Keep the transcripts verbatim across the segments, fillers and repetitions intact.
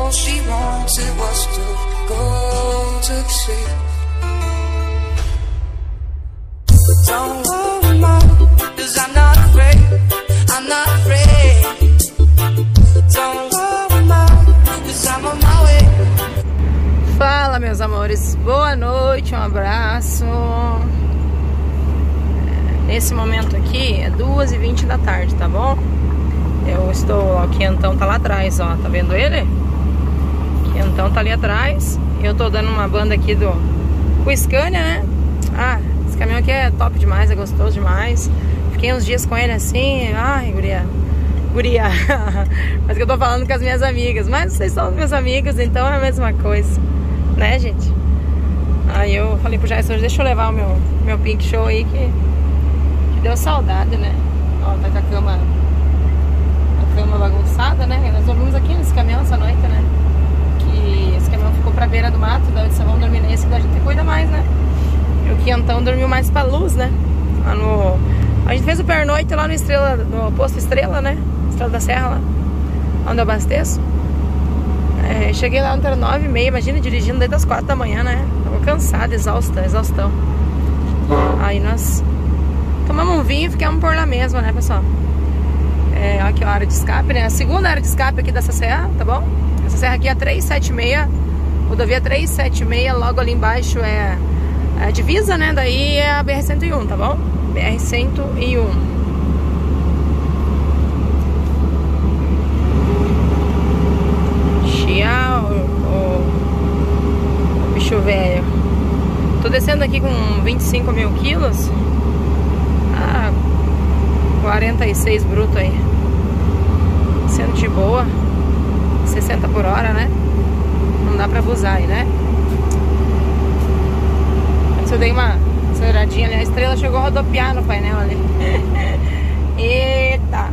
all she wanted was to go to sleep. But don't worry, mom, cause I'm not afraid, I'm not afraid. Don't worry, mom, cause I'm on my way. Fala, meus amores, boa noite, um abraço. Nesse momento aqui é duas e vinte da tarde, tá bom? Eu estou, ó, o Quentão tá lá atrás, ó, tá vendo ele? O Quentão tá ali atrás. Eu tô dando uma banda aqui do com o Scania, né? Ah, esse caminhão aqui é top demais, é gostoso demais. Fiquei uns dias com ele assim, ai, guria, guria. Mas que eu tô falando com as minhas amigas, mas vocês são meus amigos, então é a mesma coisa, né, gente? Aí eu falei pro Jason, deixa eu levar o meu, meu Pink Show aí, que, que deu saudade, né? Ó, tá com a cama, a cama bagunçada, né? Nós dormimos aqui nesse caminhão essa noite, né? Que esse caminhão ficou pra beira do mato, daí vocês vão dormir nesse, daí a gente cuida mais, né? E o Quentão dormiu mais pra luz, né? Lá no... A gente fez o pernoite lá no Estrela, no posto Estrela, né? Estrela da Serra lá, onde eu abasteço. É, cheguei lá ontem, era nove e meia, imagina, dirigindo desde as quatro da manhã, né? Tava cansada, exausta, exaustão. Aí nós tomamos um vinho e ficamos por lá mesmo, né, pessoal? É, aqui a área de escape, né? A segunda área de escape aqui dessa serra, tá bom? Essa serra aqui é trezentos e setenta e seis, rodovia trezentos e setenta e seis, logo ali embaixo é a divisa, né? Daí é a B R cento e um, tá bom? B R cento e um. Chia, o, o, o bicho velho. Tô descendo aqui com vinte e cinco mil quilos. Ah, quarenta e seis bruto aí. Sendo de boa. sessenta por hora, né? Não dá pra abusar aí, né? Antes eu dei uma aceleradinha ali. A estrela chegou a rodopiar no painel ali. Eita!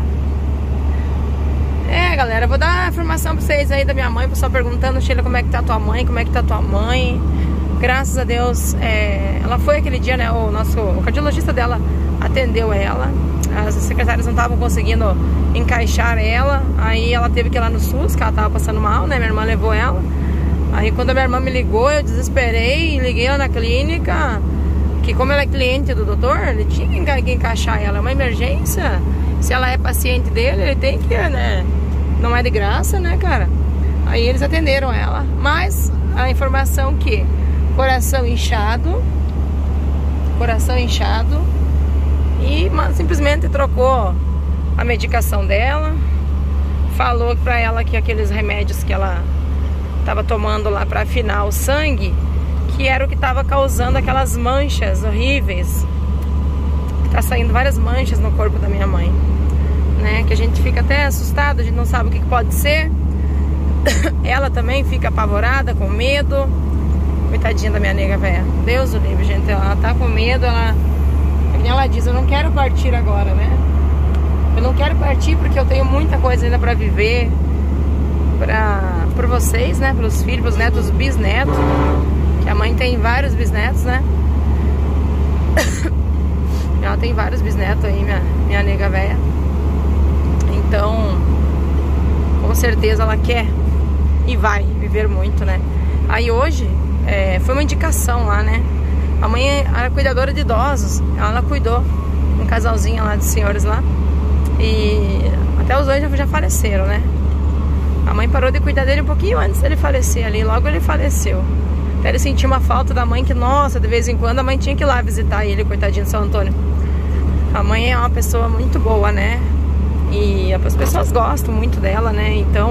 É, galera, eu vou dar informação pra vocês aí da minha mãe. O pessoal perguntando, Sheila, como é que tá tua mãe? Como é que tá tua mãe? Graças a Deus, é, ela foi aquele dia, né? O nosso o cardiologista dela atendeu ela. As secretárias não estavam conseguindo encaixar ela. Aí ela teve que ir lá no SUS, que ela tava passando mal, né? Minha irmã levou ela. Aí quando a minha irmã me ligou, eu desesperei e liguei lá na clínica. Que como ela é cliente do doutor, ele tinha que encaixar ela. É uma emergência. Se ela é paciente dele, ele tem que, né? Não é de graça, né, cara? Aí eles atenderam ela. Mas a informação que coração inchado, coração inchado, e simplesmente trocou a medicação dela, falou pra ela que aqueles remédios que ela tava tomando lá pra afinar o sangue, que era o que tava causando aquelas manchas horríveis, que tá saindo várias manchas no corpo da minha mãe, né, que a gente fica até assustado, a gente não sabe o que, que pode ser. Ela também fica apavorada, com medo. Coitadinha da minha nega, velha. Deus o livre, gente. Ela tá com medo, ela... Ela diz, eu não quero partir agora, né? Eu não quero partir porque eu tenho muita coisa ainda pra viver. Pra... Por vocês, né? Pelos filhos, pelos netos, bisnetos. Que a mãe tem vários bisnetos, né? Ela tem vários bisnetos aí, minha, minha nega velha. Então, com certeza ela quer e vai viver muito, né? Aí hoje... É, foi uma indicação lá, né? A mãe era cuidadora de idosos. Ela cuidou um casalzinho lá de senhores lá. E até os dois já, já faleceram, né? A mãe parou de cuidar dele um pouquinho antes dele falecer ali. Logo ele faleceu. Até ele sentiu uma falta da mãe que, nossa, de vez em quando a mãe tinha que ir lá visitar ele, coitadinho de São Antônio. A mãe é uma pessoa muito boa, né? E as pessoas gostam muito dela, né? Então...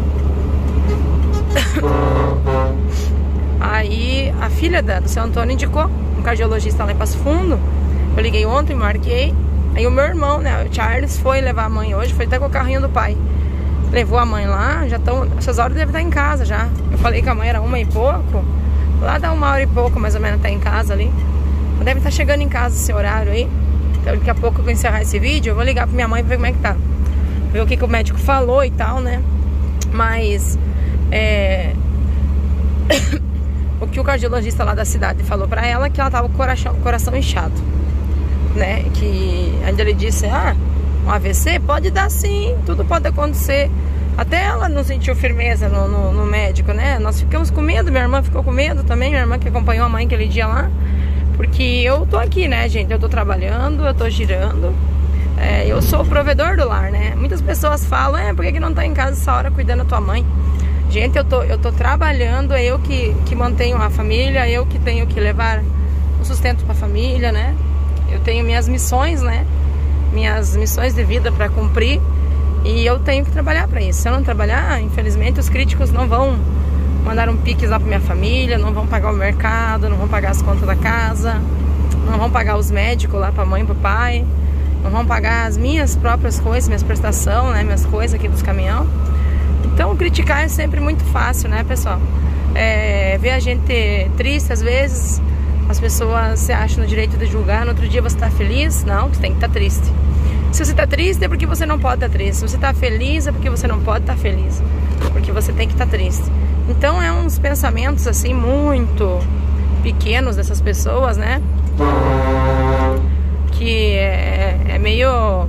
Aí a filha da, do seu Antônio indicou um cardiologista lá em Passo Fundo. Eu liguei ontem, marquei. Aí o meu irmão, né, o Charles, foi levar a mãe hoje. Foi até com o carrinho do pai. Levou a mãe lá, já estão... Essas horas deve estar em casa já. Eu falei que a mãe era uma e pouco. Lá dá uma hora e pouco, mais ou menos, tá em casa ali. Deve estar chegando em casa esse horário aí. Então daqui a pouco eu vou encerrar esse vídeo. Eu vou ligar pra minha mãe pra ver como é que tá. Ver o que, que o médico falou e tal, né. Mas... É... o que o cardiologista lá da cidade falou pra ela, que ela tava com o coração, coração inchado, né? Que ainda ele disse, ah, um A V C pode dar sim, tudo pode acontecer. Até ela não sentiu firmeza no, no, no médico, né? Nós ficamos com medo, minha irmã ficou com medo também, minha irmã que acompanhou a mãe aquele dia lá. Porque eu tô aqui, né, gente? Eu tô trabalhando, eu tô girando. É, eu sou o provedor do lar, né? Muitas pessoas falam, é, por que, que não tá em casa essa hora cuidando da tua mãe? Gente, eu tô, eu tô trabalhando, é eu que, que mantenho a família, eu que tenho que levar o sustento pra família, né? Eu tenho minhas missões, né? Minhas missões de vida pra cumprir. E eu tenho que trabalhar pra isso. Se eu não trabalhar, infelizmente, os críticos não vão mandar um pique lá pra minha família, não vão pagar o mercado, não vão pagar as contas da casa, não vão pagar os médicos lá pra mãe e pro pai, não vão pagar as minhas próprias coisas, minhas prestações, né, minhas coisas aqui dos caminhão. Então criticar é sempre muito fácil, né, pessoal? É, ver a gente triste às vezes, as pessoas se acham no direito de julgar, no outro dia você tá feliz, não, você tem que estar triste. Se você tá triste é porque você não pode estar triste, se você tá feliz é porque você não pode estar feliz, porque você tem que estar triste. Então é uns pensamentos assim muito pequenos dessas pessoas, né? Que é, é meio...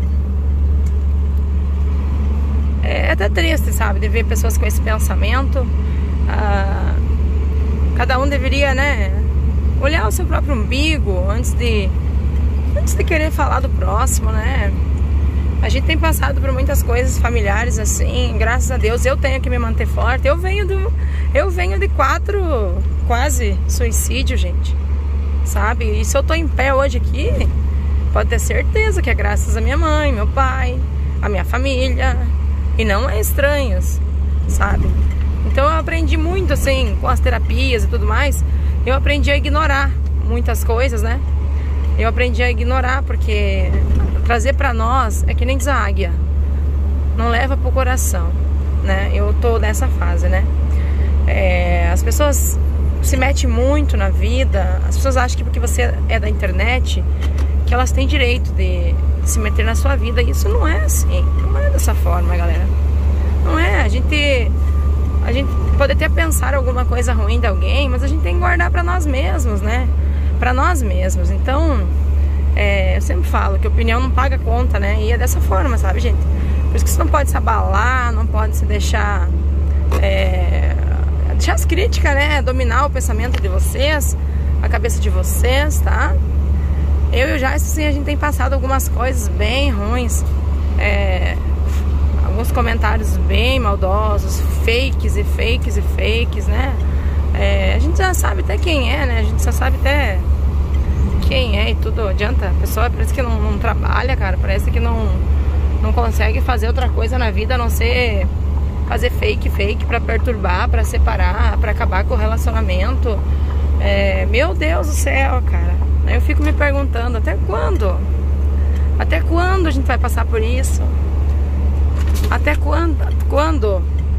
É até triste, sabe? De ver pessoas com esse pensamento. Ah, cada um deveria, né? Olhar o seu próprio umbigo antes de, antes de querer falar do próximo, né? A gente tem passado por muitas coisas familiares assim, graças a Deus eu tenho que me manter forte. Eu venho do, eu venho de quatro quase suicídios, gente, sabe? E se eu tô em pé hoje aqui, pode ter certeza que é graças a minha mãe, meu pai, a minha família, e não é estranhos, sabe? Então eu aprendi muito assim, com as terapias e tudo mais, eu aprendi a ignorar muitas coisas, né? Eu aprendi a ignorar, porque trazer pra nós é que nem diz a águia, não leva pro coração, né? Eu tô nessa fase, né? É, as pessoas se metem muito na vida, as pessoas acham que porque você é da internet, que elas têm direito de se meter na sua vida, e isso não é assim, não é dessa forma, galera. Não é, a gente, a gente pode até pensar alguma coisa ruim de alguém, mas a gente tem que guardar pra nós mesmos, né? Pra nós mesmos. Então, é, eu sempre falo que opinião não paga conta, né? E é dessa forma, sabe, gente? Por isso que você não pode se abalar, não pode se deixar é, deixar as críticas, né? Dominar o pensamento de vocês, a cabeça de vocês, tá? Eu e o Jais, assim, a gente tem passado algumas coisas bem ruins, é, alguns comentários bem maldosos, fakes e fakes e fakes, né? É, a gente já sabe até quem é, né? A gente já sabe até quem é e tudo. Adianta, a pessoa parece que não, não trabalha, cara. Parece que não, não consegue fazer outra coisa na vida a não ser fazer fake, fake pra perturbar, pra separar, pra acabar com o relacionamento. É, meu Deus do céu, cara. Eu fico me perguntando, até quando? Até quando a gente vai passar por isso? Até quando? Quando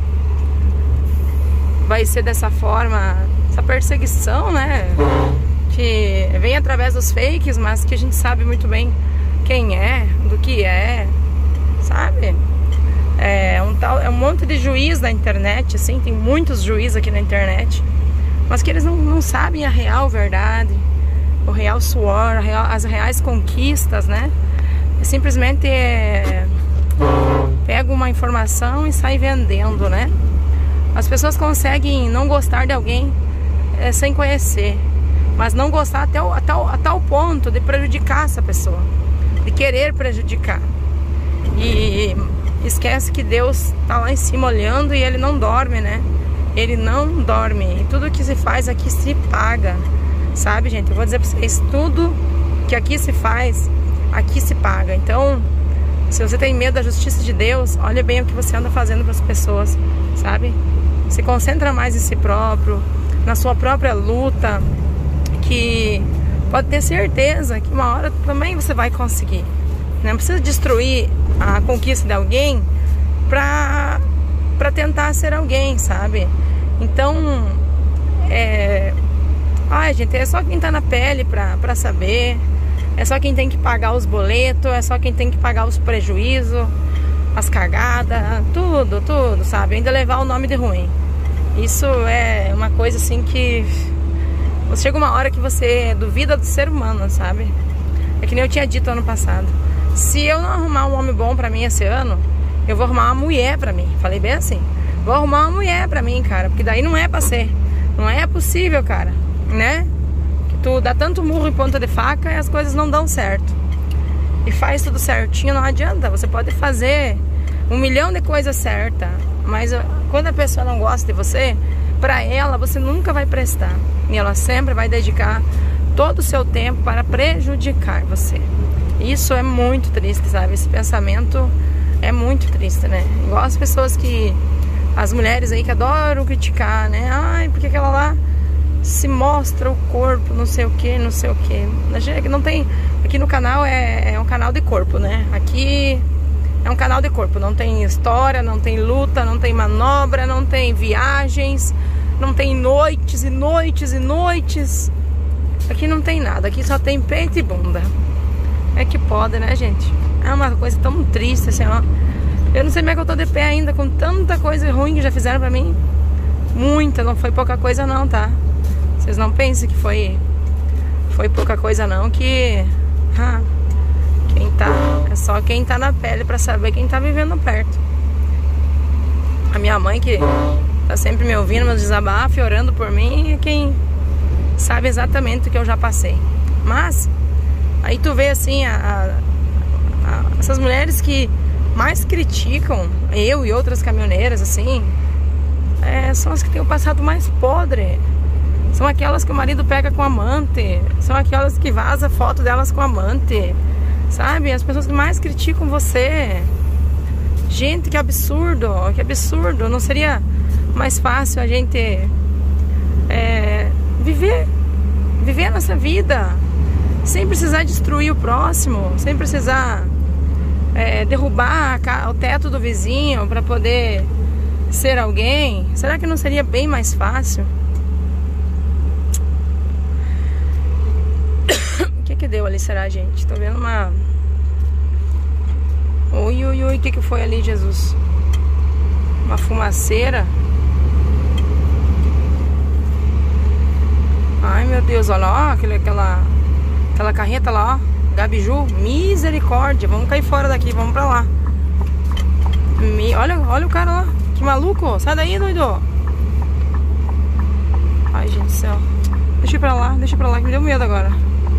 vai ser dessa forma, essa perseguição, né? Que vem através dos fakes, mas que a gente sabe muito bem quem é, do que é, sabe? É um, tal, é um monte de juiz na internet, assim, tem muitos juízes aqui na internet, mas que eles não, não sabem a real verdade, o real suor, a real, as reais conquistas, né? É simplesmente é, pega uma informação e sai vendendo, né? As pessoas conseguem não gostar de alguém é, sem conhecer, mas não gostar até o, até, o, até o ponto de prejudicar essa pessoa, de querer prejudicar. E esquece que Deus tá lá em cima olhando e Ele não dorme, né? Ele não dorme. E tudo que se faz aqui se paga, sabe, gente? Eu vou dizer pra vocês, tudo que aqui se faz, aqui se paga. Então, se você tem medo da justiça de Deus, olha bem o que você anda fazendo para as pessoas, sabe? Se concentra mais em si próprio, na sua própria luta, que pode ter certeza que uma hora também você vai conseguir. Não precisa destruir a conquista de alguém pra, pra tentar ser alguém, sabe? Então, é... ai, gente, é só quem tá na pele pra, pra saber. É só quem tem que pagar os boletos, é só quem tem que pagar os prejuízos, as cagadas, tudo, tudo, sabe? Ainda levar o nome de ruim. Isso é uma coisa assim que... chega uma hora que você duvida do ser humano, sabe? É que nem eu tinha dito ano passado. Se eu não arrumar um homem bom pra mim esse ano, eu vou arrumar uma mulher pra mim. Falei bem assim, vou arrumar uma mulher pra mim, cara, porque daí não é pra ser. Não é possível, cara, né? Que tu dá tanto murro em ponta de faca e as coisas não dão certo. E faz tudo certinho, não adianta. Você pode fazer um milhão de coisas certas, mas quando a pessoa não gosta de você, pra ela você nunca vai prestar. E ela sempre vai dedicar todo o seu tempo para prejudicar você. Isso é muito triste, sabe? Esse pensamento é muito triste, né? Igual as pessoas que... As mulheres aí que adoram criticar, né? Ai, porque aquela lá se mostra o corpo, não sei o que, não sei o que. Não tem... Aqui no canal é, é um canal de corpo, né? Aqui é um canal de corpo. Não tem história, não tem luta, não tem manobra, não tem viagens, não tem noites e noites e noites. Aqui não tem nada. Aqui só tem peito e bunda. É que pode, né, gente? É uma coisa tão triste, assim, ó. Eu não sei como é que eu tô de pé ainda com tanta coisa ruim que já fizeram pra mim. Muita, não foi pouca coisa não, tá? Vocês não pensem que foi Foi pouca coisa não, que ah, quem tá, é só quem tá na pele pra saber quem tá vivendo perto. A minha mãe, que tá sempre me ouvindo, meus desabafos, orando por mim, é quem sabe exatamente o que eu já passei. Mas aí tu vê assim a, a, a, essas mulheres que mais criticam eu e outras caminhoneiras, assim, é, são as que têm o passado mais podre. São aquelas que o marido pega com amante. São aquelas que vaza foto delas com amante. Sabe? As pessoas que mais criticam você. Gente, que absurdo. Que absurdo. Não seria mais fácil a gente é, viver Viver a nossa vida sem precisar destruir o próximo, sem precisar é, derrubar o teto do vizinho para poder ser alguém? Será que não seria bem mais fácil? O que que deu ali, será, gente? Tô vendo uma... Ui, ui, ui, o que que foi ali, Jesus? Uma fumaceira? Ai, meu Deus, olha lá, ó, aquele, aquela, aquela carreta lá, ó, Gabiju, misericórdia, vamos cair fora daqui, vamos pra lá. Me, olha, olha o cara lá, que maluco, sai daí, doido. Ai, gente do céu, deixa eu ir pra lá, deixa eu ir pra lá, que me deu medo agora.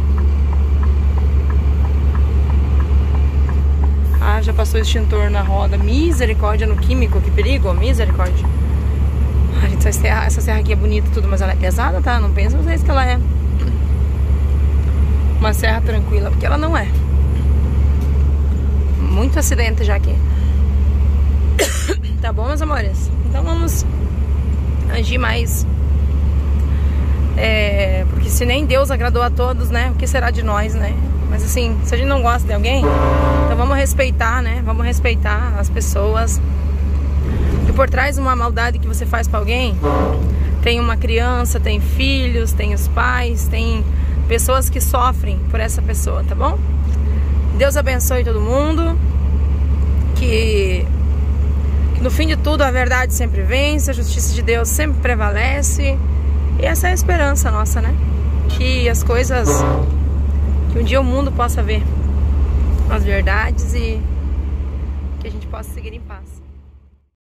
Ah, já passou o extintor na roda, misericórdia, no químico, que perigo, misericórdia. A gente, essa serra, essa serra aqui é bonita e tudo, mas ela é pesada, tá? Não pensa vocês que ela é uma serra tranquila, porque ela não é. Muito acidente já aqui. Tá bom, meus amores? Então vamos agir mais. É, porque se nem Deus agradou a todos, né? O que será de nós, né? Mas assim, se a gente não gosta de alguém, então vamos respeitar, né? Vamos respeitar as pessoas. E por trás de uma maldade que você faz pra alguém, tem uma criança, tem filhos, tem os pais, tem pessoas que sofrem por essa pessoa, tá bom? Deus abençoe todo mundo. Que, que no fim de tudo a verdade sempre vence, a justiça de Deus sempre prevalece. E essa é a esperança nossa, né? Que as coisas... Que um dia o mundo possa ver as verdades e que a gente possa seguir em paz.